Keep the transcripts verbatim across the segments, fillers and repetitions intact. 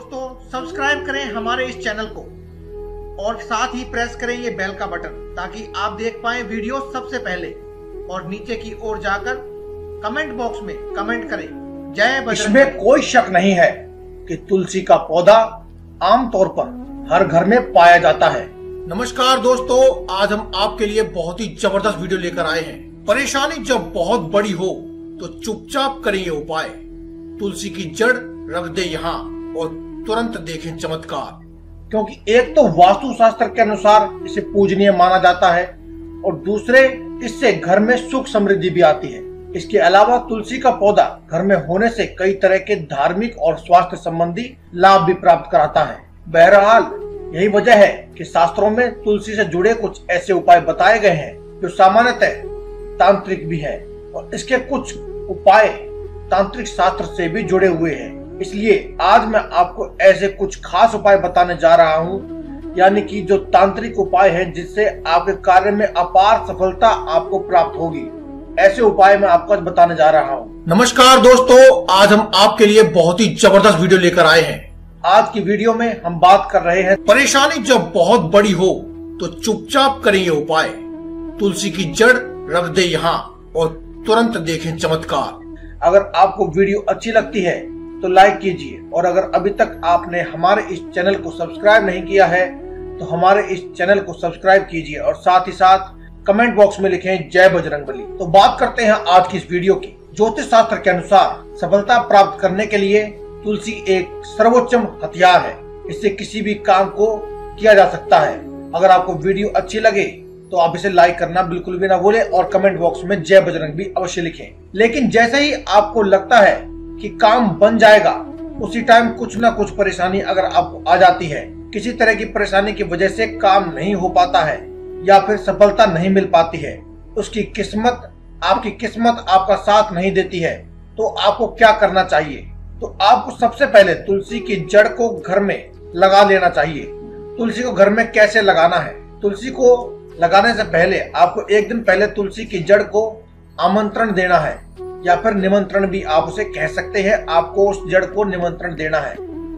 दोस्तों सब्सक्राइब करें हमारे इस चैनल को और साथ ही प्रेस करें ये बेल का बटन ताकि आप देख पाएं वीडियो सबसे पहले। और नीचे की ओर जाकर कमेंट बॉक्स में कमेंट करें जय बजरंग। इसमें कोई शक नहीं है कि तुलसी का पौधा आमतौर पर हर घर में पाया जाता है। नमस्कार दोस्तों, आज हम आपके लिए बहुत ही जबरदस्त वीडियो लेकर आए हैं। परेशानी जब बहुत बड़ी हो तो चुपचाप करें ये उपाय। तुलसी की जड़ रख दे यहाँ और तुरंत देखें चमत्कार। क्योंकि एक तो वास्तु शास्त्र के अनुसार इसे पूजनीय माना जाता है और दूसरे इससे घर में सुख समृद्धि भी आती है। इसके अलावा तुलसी का पौधा घर में होने से कई तरह के धार्मिक और स्वास्थ्य संबंधी लाभ भी प्राप्त कराता है। बहरहाल यही वजह है कि शास्त्रों में तुलसी से जुड़े कुछ ऐसे उपाय बताए गए हैं जो सामान्यतः तांत्रिक भी है और इसके कुछ उपाय तांत्रिक शास्त्र से भी जुड़े हुए हैं। इसलिए आज मैं आपको ऐसे कुछ खास उपाय बताने जा रहा हूँ, यानी कि जो तांत्रिक उपाय हैं जिससे आपके कार्य में अपार सफलता आपको प्राप्त होगी। ऐसे उपाय मैं आपको आज बताने जा रहा हूँ। नमस्कार दोस्तों, आज हम आपके लिए बहुत ही जबरदस्त वीडियो लेकर आए हैं। आज की वीडियो में हम बात कर रहे हैं परेशानी जब बहुत बड़ी हो तो चुपचाप करें ये उपाय। तुलसी की जड़ रख दे यहाँ और तुरंत देखें चमत्कार। अगर आपको वीडियो अच्छी लगती है तो लाइक कीजिए और अगर अभी तक आपने हमारे इस चैनल को सब्सक्राइब नहीं किया है तो हमारे इस चैनल को सब्सक्राइब कीजिए और साथ ही साथ कमेंट बॉक्स में लिखें जय बजरंगबली। तो बात करते हैं आज की इस वीडियो की। ज्योतिष शास्त्र के अनुसार सफलता प्राप्त करने के लिए तुलसी एक सर्वोच्चम हथियार है। इससे किसी भी काम को किया जा सकता है। अगर आपको वीडियो अच्छी लगे तो आप इसे लाइक करना बिल्कुल भी ना भूलें और कमेंट बॉक्स में जय बजरंग भी अवश्य लिखें। लेकिन जैसे ही आपको लगता है कि काम बन जाएगा, उसी टाइम कुछ ना कुछ परेशानी अगर आपको आ जाती है, किसी तरह की परेशानी की वजह से काम नहीं हो पाता है या फिर सफलता नहीं मिल पाती है, उसकी किस्मत आपकी किस्मत आपका साथ नहीं देती है, तो आपको क्या करना चाहिए? तो आपको सबसे पहले तुलसी की जड़ को घर में लगा लेना चाहिए। तुलसी को घर में कैसे लगाना है? तुलसी को लगाने से पहले आपको एक दिन पहले तुलसी की जड़ को आमंत्रण देना है या फिर निमंत्रण भी आप उसे कह सकते हैं। आपको उस जड़ को निमंत्रण देना है।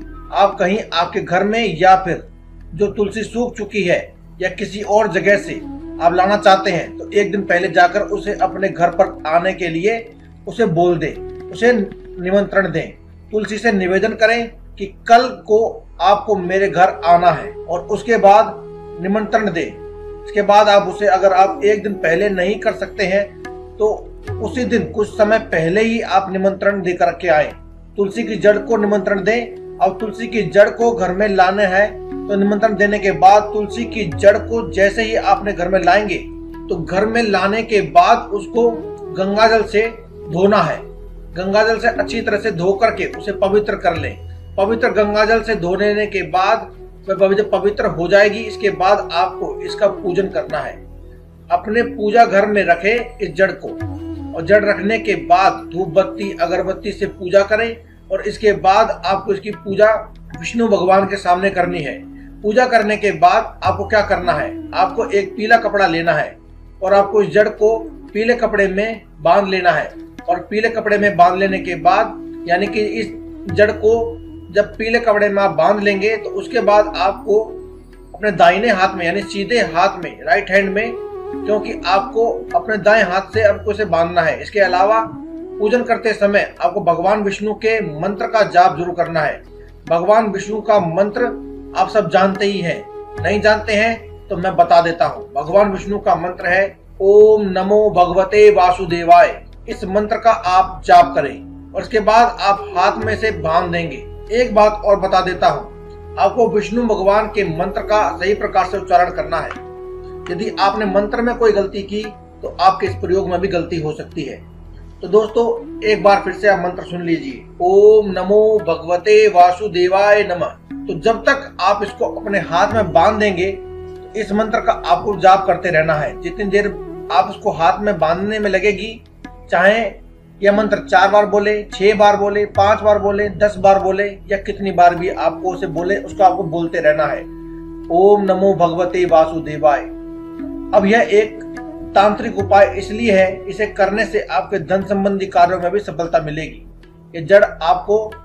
आप कहीं आपके घर में या फिर जो तुलसी सूख चुकी है या किसी और जगह से आप लाना चाहते हैं तो एक दिन पहले जाकर उसे अपने घर पर आने के लिए उसे बोल दें, उसे निमंत्रण दें। तुलसी से निवेदन करें कि कल को आपको मेरे घर आना है और उसके बाद निमंत्रण दें। इसके बाद आप उसे अगर आप एक दिन पहले नहीं कर सकते हैं तो उसी दिन कुछ समय पहले ही आप निमंत्रण देकर के आए। तुलसी की जड़ को निमंत्रण दें। और तुलसी की जड़ को घर में लाने हैं तो निमंत्रण देने के बाद तुलसी की जड़ को जैसे ही आपने घर में लाएंगे तो घर में लाने के बाद उसको गंगा जल से धोना है। गंगा जल से अच्छी तरह से धो करके उसे पवित्र कर लें। पवित्र गंगा जल से धो लेने के बाद वह पवित्र पवित्र हो जाएगी। इसके बाद आपको इसका पूजन करना है। अपने पूजा घर में रखें इस जड़ को और जड़ रखने के बाद धूप बत्ती अगरबत्ती से पूजा करें और इसके बाद आपको इसकी पूजा विष्णु भगवान के सामने करनी है। पूजा करने के बाद आपको क्या करना है? आपको एक पीला कपड़ा लेना है और आपको इस जड़ को पीले कपड़े में बांध लेना है। और पीले कपड़े में बांध लेने के बाद यानी कि इस जड़ को जब पीले कपड़े में आप बांध लेंगे तो उसके बाद आपको अपने दाहिने हाथ में यानी सीधे हाथ में राइट हैंड में, क्योंकि आपको अपने दाएं हाथ से आपको इसे बांधना है। इसके अलावा पूजन करते समय आपको भगवान विष्णु के मंत्र का जाप जरूर करना है। भगवान विष्णु का मंत्र आप सब जानते ही हैं, नहीं जानते हैं तो मैं बता देता हूँ। भगवान विष्णु का मंत्र है ओम नमो भगवते वासुदेवाय। इस मंत्र का आप जाप करें और इसके बाद आप हाथ में से बांध देंगे। एक बात और बता देता हूँ, आपको विष्णु भगवान के मंत्र का सही प्रकार से उच्चारण करना है। यदि आपने मंत्र में कोई गलती की तो आपके इस प्रयोग में भी गलती हो सकती है। तो दोस्तों एक बार फिर से आप मंत्र सुन लीजिए, ओम नमो भगवते वासुदेवाय नमः। तो जब तक आप इसको अपने हाथ में बांध देंगे तो इस मंत्र का आपको जाप करते रहना है। जितनी देर आप उसको हाथ में बांधने में लगेगी, चाहे यह मंत्र चार बार बोले, छह बार बोले, पांच बार बोले, दस बार बोले या कितनी बार भी आपको उसे बोले, उसको आपको बोलते रहना है ओम नमो भगवते वासुदेवाय। अब यह एक तांत्रिक उपाय इसलिए है, इसे करने से आपके धन संबंधी कार्यों में भी सफलता मिलेगी। ये जड़ आपको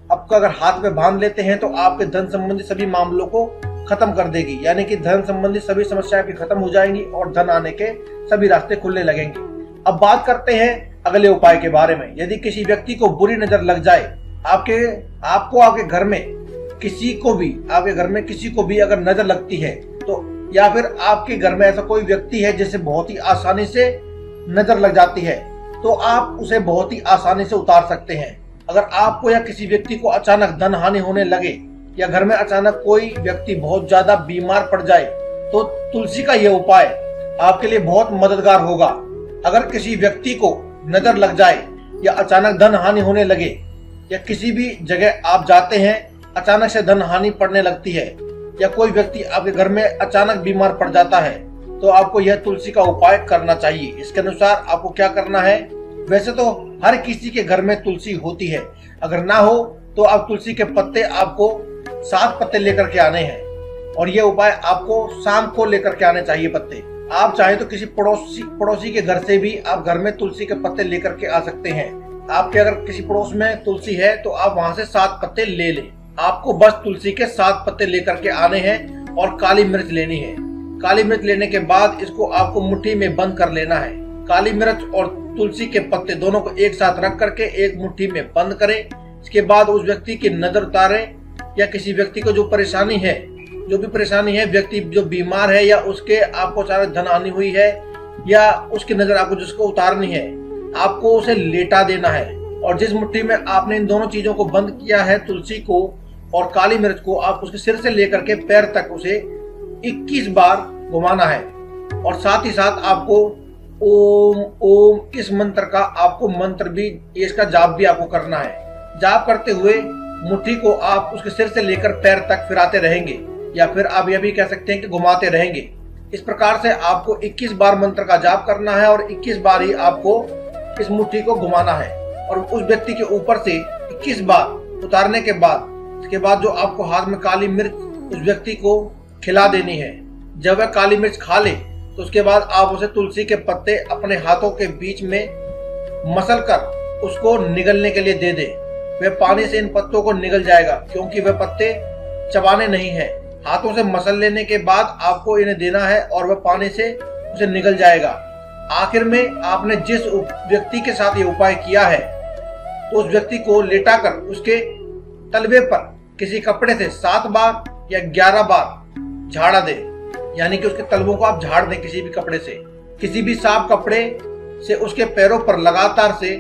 आपको अगर हाथ में बांध लेते हैं तो आपके धन संबंधी सभी मामलों को खत्म कर देगी, यानी कि धन संबंधी सभी समस्याएं भी खत्म हो जाएंगी और धन आने के सभी रास्ते खुलने लगेंगे। अब बात करते हैं अगले उपाय के बारे में। यदि किसी व्यक्ति को बुरी नजर लग जाए, आपके आपको आपके घर में किसी को भी आपके घर में किसी को भी अगर नजर लगती है तो, या फिर आपके घर में ऐसा कोई व्यक्ति है जिसे बहुत ही आसानी से नजर लग जाती है, तो आप उसे बहुत ही आसानी से उतार सकते हैं। अगर आपको या किसी व्यक्ति को अचानक धन हानि होने लगे या घर में अचानक कोई व्यक्ति बहुत ज्यादा बीमार पड़ जाए तो तुलसी का यह उपाय आपके लिए बहुत मददगार होगा। अगर किसी व्यक्ति को नजर लग जाए या अचानक धन हानि होने लगे या किसी भी जगह आप जाते हैं अचानक से धन हानि पड़ने लगती है या कोई व्यक्ति आपके घर में अचानक बीमार पड़ जाता है, तो आपको यह तुलसी का उपाय करना चाहिए। इसके अनुसार आपको क्या करना है, वैसे तो हर किसी के घर में तुलसी होती है, अगर ना हो तो आप तुलसी के पत्ते आपको सात पत्ते लेकर के आने हैं और यह उपाय आपको शाम को लेकर के आने चाहिए पत्ते। आप चाहे तो किसी पड़ोसी पड़ोसी के घर से भी आप घर में तुलसी के पत्ते लेकर के आ सकते हैं। आपके अगर किसी पड़ोस में तुलसी है तो आप वहां से सात पत्ते ले लें। आपको बस तुलसी के सात पत्ते लेकर के आने हैं और काली मिर्च लेनी है। काली मिर्च लेने के बाद इसको आपको मुट्ठी में बंद कर लेना है। काली मिर्च और तुलसी के पत्ते दोनों को एक साथ रख करके एक मुट्ठी में बंद करें। इसके बाद उस व्यक्ति की नजर उतारें या किसी व्यक्ति को जो परेशानी है जो भी परेशानी है व्यक्ति जो बीमार है या उसके आपको अचानक धन हानि हुई है या उसकी नजर आपको जिसको उतारनी है, आपको उसे लेटा देना है और जिस मुट्ठी में आपने इन दोनों चीजों को बंद किया है, तुलसी को और काली मिर्च को, आप उसके सिर से लेकर के पैर तक उसे इक्कीस बार घुमाना है और साथ ही साथ आपको ओम ओम इस मंत्र का आपको मंत्र भी इसका जाप भी आपको करना है। जाप करते हुए मुट्ठी को आप उसके सिर से लेकर पैर तक फिराते रहेंगे या फिर आप यह भी कह सकते हैं कि घुमाते रहेंगे। इस प्रकार से आपको इक्कीस बार मंत्र का जाप करना है और इक्कीस बार ही आपको इस मुट्ठी को घुमाना है और उस व्यक्ति के ऊपर से इक्कीस बार उतारने के बाद इसके बाद जो आपको हाथ में काली मिर्च उस व्यक्ति को खिला देनी है। जब वह काली मिर्च खा ले तो उसके बाद आप उसे तुलसी के पत्ते अपने हाथों के बीच में मसल कर उसको निगलने के लिए दे दे। वह पानी से इन पत्तों को निगल जाएगा क्योंकि वह पत्ते चबाने नहीं है। हाथों से मसल लेने के बाद आपको इन्हें देना है और वह पानी से उसे निगल जाएगा। आखिर में आपने जिस व्यक्ति के साथ ये उपाय किया है तो उस व्यक्ति को लेटाकर उसके तलवे पर किसी कपड़े से सात बार या ग्यारह बार झाड़ा दे, यानी कि उसके तलवों को आप झाड़ दें किसी भी कपड़े से। किसी भी साफ कपड़े से उसके पैरों पर लगातार से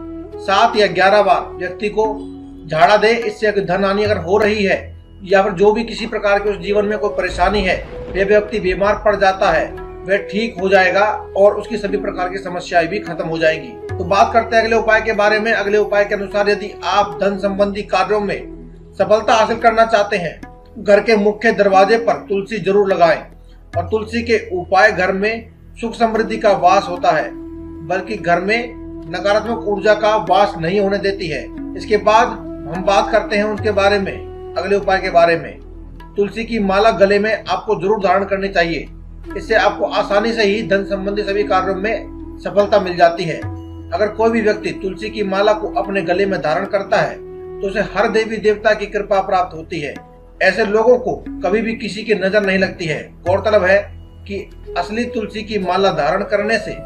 सात या ग्यारह बार व्यक्ति को झाड़ा दे। इससे अगर धन हानि अगर हो रही है या फिर जो भी किसी प्रकार के उस जीवन में कोई परेशानी है, वह व्यक्ति बीमार पड़ जाता है, वह ठीक हो जाएगा और उसकी सभी प्रकार की समस्याएं भी खत्म हो जाएंगी। तो बात करते हैं अगले उपाय के बारे में। अगले उपाय के अनुसार यदि आप धन संबंधी कार्यों में सफलता हासिल करना चाहते हैं, घर के मुख्य दरवाजे पर तुलसी जरूर लगाएं और तुलसी के उपाय घर में सुख समृद्धि का वास होता है, बल्कि घर में नकारात्मक ऊर्जा का वास नहीं होने देती है। इसके बाद हम बात करते हैं उनके बारे में, अगले उपाय के बारे में। तुलसी की माला गले में आपको जरूर धारण करनी चाहिए। इससे आपको आसानी से ही धन संबंधी सभी कार्यों में सफलता मिल जाती है। अगर कोई भी व्यक्ति तुलसी की माला को अपने गले में धारण करता है तो उसे हर देवी देवता की कृपा प्राप्त होती है। ऐसे लोगों को कभी भी किसी की नजर नहीं लगती है। गौरतलब है कि असली तुलसी की माला धारण करने से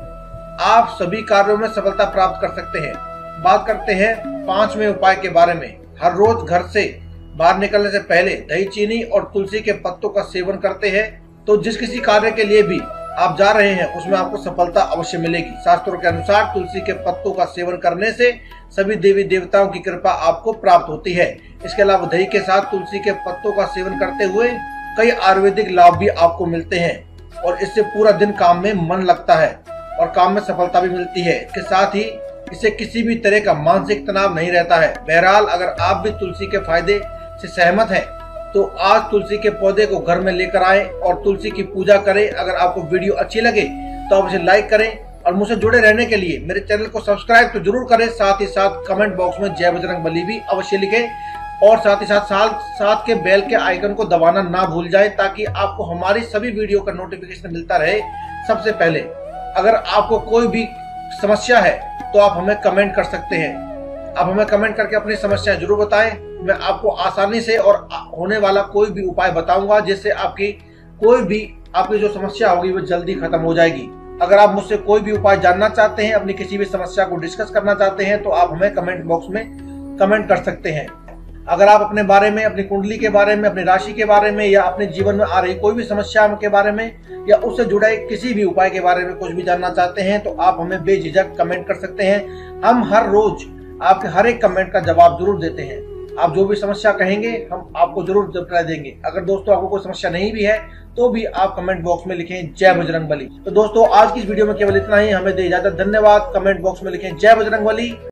आप सभी कार्यों में सफलता प्राप्त कर सकते हैं। बात करते हैं पांचवें उपाय के बारे में। हर रोज घर से बाहर निकलने से पहले दही, चीनी और तुलसी के पत्तों का सेवन करते हैं तो जिस किसी कार्य के लिए भी आप जा रहे हैं उसमें आपको सफलता अवश्य मिलेगी। शास्त्रों के अनुसार तुलसी के पत्तों का सेवन करने से सभी देवी देवताओं की कृपा आपको प्राप्त होती है। इसके अलावा दही के साथ तुलसी के पत्तों का सेवन करते हुए कई आयुर्वेदिक लाभ भी आपको मिलते हैं और इससे पूरा दिन काम में मन लगता है और काम में सफलता भी मिलती है। इसके साथ ही इससे किसी भी तरह का मानसिक तनाव नहीं रहता है। बहरहाल अगर आप भी तुलसी के फायदे से सहमत हैं तो आज तुलसी के पौधे को घर में लेकर आएं और तुलसी की पूजा करें। अगर आपको वीडियो अच्छी लगे तो आप इसे लाइक करें और मुझसे जुड़े रहने के लिए मेरे चैनल को सब्सक्राइब तो जरूर करें। साथ ही साथ कमेंट बॉक्स में जय बजरंगबली भी अवश्य लिखें और साथ ही साथ साथ साथ के बेल के आइकन को दबाना ना भूल जाए ताकि आपको हमारी सभी वीडियो का नोटिफिकेशन मिलता रहे सबसे पहले। अगर आपको कोई भी समस्या है तो आप हमें कमेंट कर सकते हैं। आप हमें कमेंट करके अपनी समस्याएं जरूर बताएं। मैं आपको आसानी से और होने वाला कोई भी उपाय बताऊंगा जिससे आपकी कोई भी आपकी जो समस्या होगी वो जल्दी खत्म हो जाएगी। अगर आप मुझसे कोई भी उपाय जानना चाहते हैं, अपनी किसी भी समस्या को डिस्कस करना चाहते हैं, तो आप हमें कमेंट बॉक्स में कमेंट कर सकते हैं। अगर आप अपने बारे में, अपनी कुंडली के बारे में, अपनी राशि के बारे में या अपने जीवन में आ रही कोई भी समस्या के बारे में या उससे जुड़े किसी भी उपाय के बारे में कुछ भी जानना चाहते हैं, तो आप हमें बेझिझक कमेंट कर सकते हैं। हम हर रोज आपके हर एक कमेंट का जवाब जरूर देते हैं। आप जो भी समस्या कहेंगे हम आपको जरूर रिप्लाई देंगे। अगर दोस्तों आपको कोई समस्या नहीं भी है तो भी आप कमेंट बॉक्स में लिखें जय बजरंगबली। तो दोस्तों आज की इस वीडियो में केवल इतना ही। हमें दे इजाजत। धन्यवाद। कमेंट बॉक्स में लिखें जय बजरंगबली।